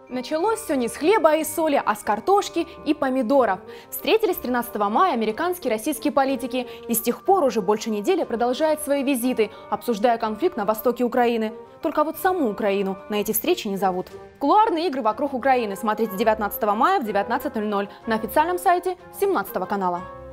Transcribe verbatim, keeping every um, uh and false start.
Началось все не с хлеба и соли, а с картошки и помидоров. Встретились тринадцатого мая американские и российские политики. И с тех пор уже больше недели продолжают свои визиты, обсуждая конфликт на востоке Украины. Только вот саму Украину на эти встречи не зовут. Кулуарные игры вокруг Украины смотрите девятнадцатого мая в девятнадцать ноль ноль на официальном сайте семнадцатого канала.